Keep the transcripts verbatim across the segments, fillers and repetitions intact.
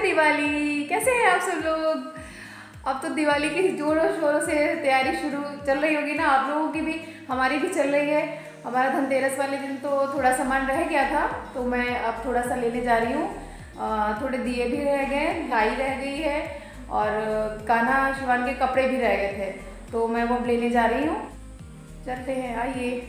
दिवाली। कैसे हैं आप सब लोग? अब तो दिवाली की जोरों शोरों से तैयारी शुरू चल रही होगी ना आप लोगों की भी, हमारी भी चल रही है। हमारा धनतेरस वाले दिन तो थोड़ा सामान रह गया था, तो मैं अब थोड़ा सा लेने जा रही हूँ। थोड़े दिए भी रह गए, लाई रह गई है और कान्हा शिवान के कपड़े भी रह गए थे, तो मैं वो लेने जा रही हूँ। चलते हैं, आइए।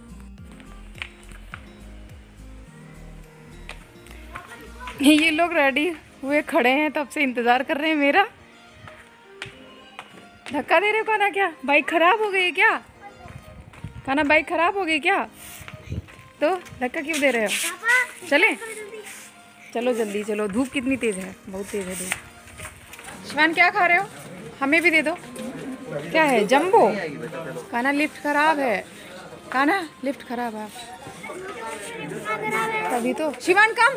ये लोग रेडी हुए खड़े हैं, तब से इंतज़ार कर रहे हैं मेरा। धक्का दे रहे हो कान्हा? क्या बाइक खराब हो गई क्या? कान्हा बाइक खराब हो गई क्या? तो धक्का क्यों दे रहे हो? चले चलो जल्दी चलो, धूप कितनी तेज़ है, बहुत तेज़ है धूप। शिवान क्या खा रहे हो? हमें भी दे दो। क्या है? जंबो? कान्हा लिफ्ट खराब है, कान्हा लिफ्ट खराब है तभी तो। शिवान कम।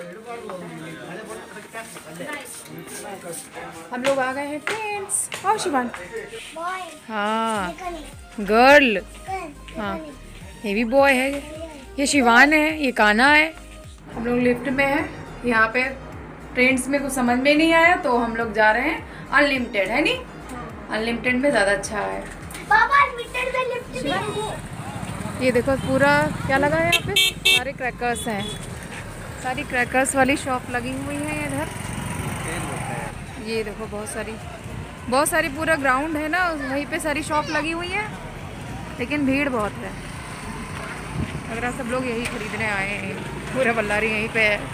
हम लोग आ गए हैं फ्रेंड्स। आओ शिवान। हाँ गर्ल, हाँ ये भी बॉय है, ये शिवान है, ये कान्हा है। हम लोग लिफ्ट में हैं, यहाँ पे ट्रेंड्स में कुछ समझ में नहीं आया तो हम लोग जा रहे हैं अनलिमिटेड, है नहीं? अनलिमिटेड में ज़्यादा अच्छा है। बाबा अनलिमिटेड में लिफ्ट भी है। ये देखो पूरा क्या लगा है यहाँ पे, सारे क्रैकर्स हैं, सारी क्रैकर्स वाली शॉप लगी हुई है इधर। ये देखो बहुत सारी बहुत सारी पूरा ग्राउंड है ना, वहीं पे सारी शॉप लगी हुई है, लेकिन भीड़ बहुत है। लग रहा सब लोग यही खरीदने आए हैं, पूरा बल्लारी यहीं पे है।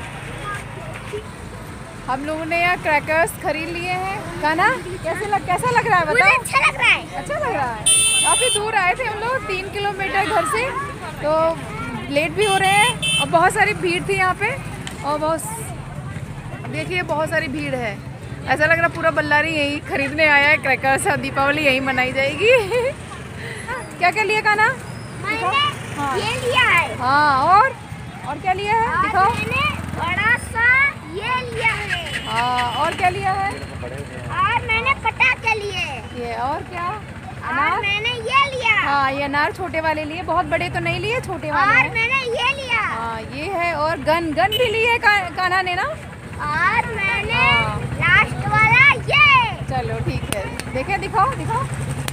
हम लोगों ने यहाँ क्रैकर्स खरीद लिए हैं। कान्हा कैसे लग कैसा लग रहा है बताओ? अच्छा लग रहा है। अच्छा लग रहा है। काफ़ी दूर आए थे हम लोग, तीन किलोमीटर घर से, तो लेट भी हो रहे हैं और बहुत सारी भीड़ थी यहाँ पे। और बहुत देखिए बहुत सारी भीड़ है, ऐसा लग रहा पूरा बल्लारी यहीं खरीदने आया है क्रैकर्स। दीपावली यहीं मनाई जाएगी। क्या क्या लिया कान्हा? मैंने हाँ। ये लिया है। हाँ और और क्या लिया है दिखाओ? मैंने बड़ा सा ये लिया है। हाँ और क्या लिया है? और मैंने पटाखे लिए। ये और क्या? और मैंने ये लिया। हाँ ये अनार छोटे वाले लिए, बहुत बड़े तो नहीं लिए, छोटे वाले और हैं। मैंने ये लिया। हाँ ये है, और गन गन भी ली है का, कान्हा ने ना। और मैंने हाँ। लास्ट वाला ये। चलो ठीक है, देखे दिखाओ दिखाओ।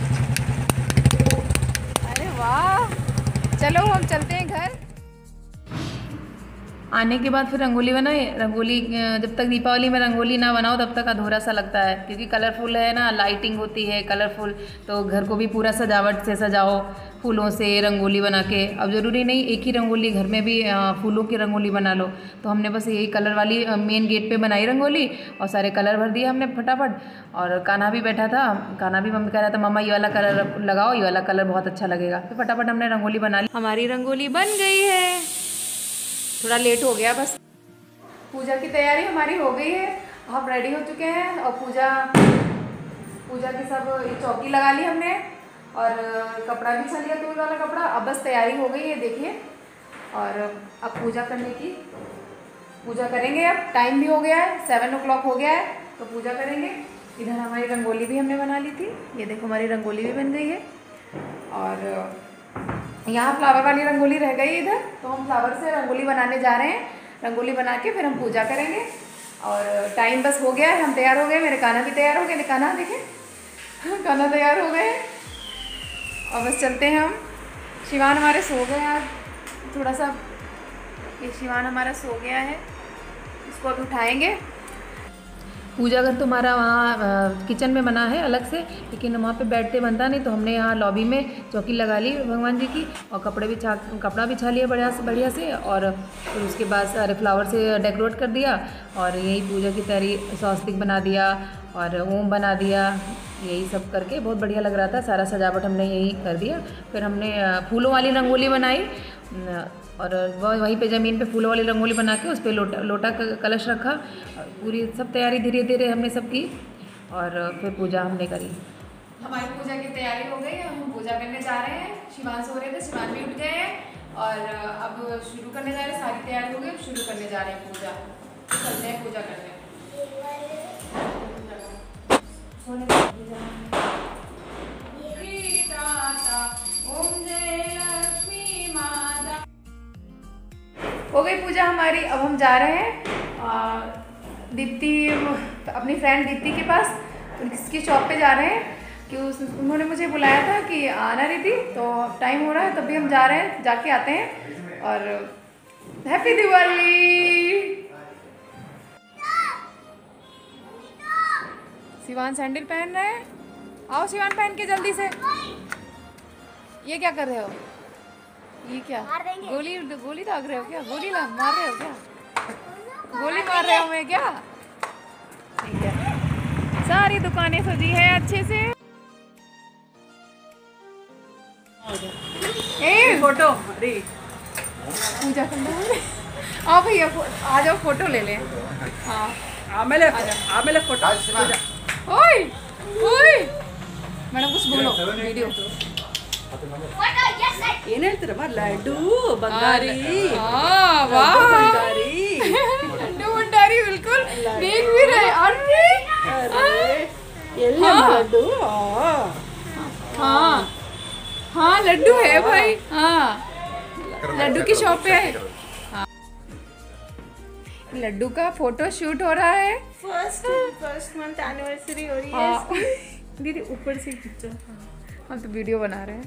अरे वाह, चलो हम चलते हैं घर। आने के बाद फिर रंगोली बनाए। रंगोली जब तक दीपावली में रंगोली ना बनाओ तब तक अधूरा सा लगता है, क्योंकि कलरफुल है ना, लाइटिंग होती है कलरफुल, तो घर को भी पूरा सजावट से सजाओ फूलों से, रंगोली बना के। अब ज़रूरी नहीं एक ही रंगोली, घर में भी फूलों की रंगोली बना लो। तो हमने बस यही कलर वाली मेन गेट पे बनाई रंगोली और सारे कलर भर दिए हमने फटाफट। और कान्हा भी बैठा था, कान्हा भी मम्मी कह रहा था मम्मा ये वाला कलर लगाओ, ये वाला कलर बहुत अच्छा लगेगा। तो फटाफट हमने रंगोली बना ली। हमारी रंगोली बन गई है, थोड़ा लेट हो गया बस। पूजा की तैयारी हमारी हो गई है, हम रेडी हो चुके हैं और पूजा पूजा की सब चौकी लगा ली हमने और कपड़ा भी बिछा लिया, दूर वाला कपड़ा। अब बस तैयारी हो गई है देखिए, और अब पूजा करने की पूजा करेंगे। अब टाइम भी हो गया है, सेवन ओ क्लॉक हो गया है, तो पूजा करेंगे। इधर हमारी रंगोली भी हमने बना ली थी, ये देखो हमारी रंगोली भी बन गई है। और यहाँ फ्लावर वाली रंगोली रह गई इधर, तो हम फ्लावर से रंगोली बनाने जा रहे हैं। रंगोली बना के फिर हम पूजा करेंगे। और टाइम बस हो गया है, हम तैयार हो गए, मेरे कान्हा भी तैयार हो गए। कान्हा देखें, कान्हा तैयार हो गए और बस चलते हैं हम। शिवान हमारे सो गए आज थोड़ा सा, ये शिवान हमारा सो गया है, इसको अभी उठाएंगे। पूजा घर तो हमारा वहाँ किचन में बना है अलग से, लेकिन वहाँ पे बैठते बनता नहीं, तो हमने यहाँ लॉबी में चौकी लगा ली भगवान जी की, और कपड़े बिछा कपड़ा बिछा लिया बढ़िया से बढ़िया से, और फिर उसके बाद सारे फ्लावर से डेकोरेट कर दिया। और यही पूजा की तैयारी, स्वास्तिक बना दिया और ओम बना दिया, यही सब करके बहुत बढ़िया लग रहा था। सारा सजावट हमने यही कर दिया। फिर हमने फूलों वाली रंगोली बनाई और वहीं पे ज़मीन पे फूलों वाली रंगोली बना के उस पर लोटा लोटा कलश रखा। पूरी सब तैयारी धीरे धीरे हमने सब की और फिर पूजा हमने करी। हमारी पूजा की तैयारी हो गई, हम पूजा करने जा रहे हैं। शिवान सो रहे थे, शिवान भी उठ गए हैं और अब शुरू करने जा रहे हैं। सारी तैयारी हो गई, अब शुरू करने जा रहे हैं पूजा। चलते हैं पूजा करने। हो गई पूजा हमारी, अब हम जा रहे हैं। दीप्ति अपनी फ्रेंड दीप्ति के पास, उसकी शॉप पे जा रहे हैं कि उस उन्होंने मुझे बुलाया था कि आना रही थी, तो टाइम हो रहा है, तभी हम जा रहे हैं, जाके आते हैं। और हैप्पी दिवाली। शिवान सैंडल पहन रहे हैं। आओ शिवान, पहन के जल्दी से। ये क्या कर रहे हो? ये क्या गोली गोली दाग रहे हो क्या? गोली मार रहे हो क्या? गोली मार रहे हो मैं क्या? ठीक है, सारी दुकानें सजी है अच्छे से। ए फोटो, अरे पूजा करना है। आओ भैया, आ जाओ, फोटो ले लें। हाँ ಆಮೇಲೆ ಆಮೇಲೆ ಫೋಟೋ ओए ओए मैडम कुछ बोलो, वीडियो। ಏನು ಹೇಳ್ತೀರಮ್ಮ? ಲಡ್ಡು ಬಂಗಾರಿ, हाँ वाह, ಬಂಗಾರಿ, लड्डू भंडारी बिल्कुल देख भी रहे। अरे ಎಲ್ಲಿ ಲಡ್ಡು? हाँ हाँ लड्डू है भाई। हाँ लड्डू की शॉप पे है। हाँ लड्डू का फोटो शूट हो रहा है। फर्स्ट फर्स्ट मंथ एनिवर्सरी हो रही है हाँ इसकी। दीदी ऊपर से पिक्चर, हम तो वीडियो बना रहे हैं।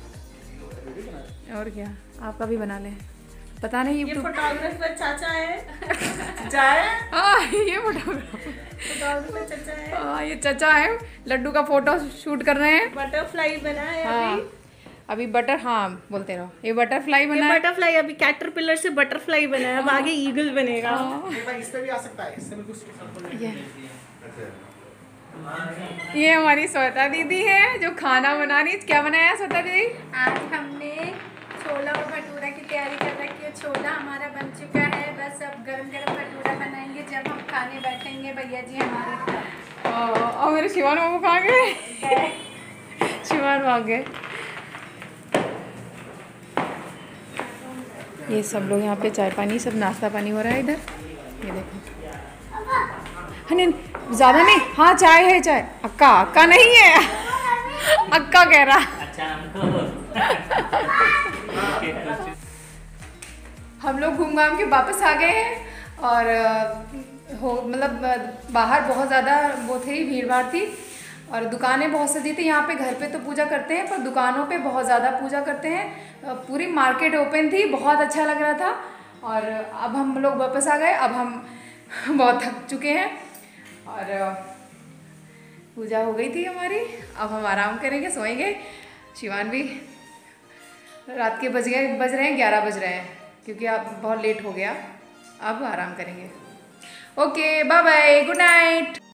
और क्या, आपका भी बना लें। पता नहीं ये यूट्यूब। फोटोग्राफर चाचा है जाए हाँ ये फोटोग्राफर फोटोग्राफर चाचा है। हाँ ये चाचा है, लड्डू का फोटो शूट कर रहे हैं। बटरफ्लाई बना है हाँ अभी। अभी बटर, हाँ बोलते रहो, ये बटरफ्लाई ये बना है। बटरफ्लाई अभी कैटरपिलर से बटरफ्लाई बना है, अब आगे ईगल बनेगा। इस पे भी आ सकता है, इससे बिल्कुल ये ये हमारी श्वेता दीदी है जो खाना बना रही है। क्या बनाया है श्वेता दीदी? आज हमने छोला और भटूरा की तैयारी कर रखी है। छोला हमारा बन चुका है, बस अब गरम गरम भटूरा बनाएंगे जब हम खाने बैठेंगे भैया जी हमारे साथ। और और मेरे शिवान बाबू कहाँ गए? शिवान भाग गए। ये सब लोग यहाँ पे चाय पानी, सब नाश्ता पानी हो रहा है इधर। ये देखो, हाँ नहीं ज़्यादा नहीं, हाँ चाय है, चाय। अक्का अक्का नहीं है, अक्का कह रहा। हम लोग घूम घाम के वापस आ गए हैं। और हो मतलब बाहर बहुत ज़्यादा वो थी, भीड़ भाड़ थी और दुकानें बहुत सजी थी। यहाँ पे घर पे तो पूजा करते हैं पर दुकानों पे बहुत ज़्यादा पूजा करते हैं। पूरी मार्केट ओपन थी, बहुत अच्छा लग रहा था। और अब हम लोग वापस आ गए, अब हम बहुत थक चुके हैं और पूजा हो गई थी हमारी। अब हम आराम करेंगे, सोएंगे। शिवान भी, रात के बज गए बज रहे हैं ग्यारह बज रहे हैं क्योंकि अब बहुत लेट हो गया। अब आराम करेंगे। Okay bye bye, good night.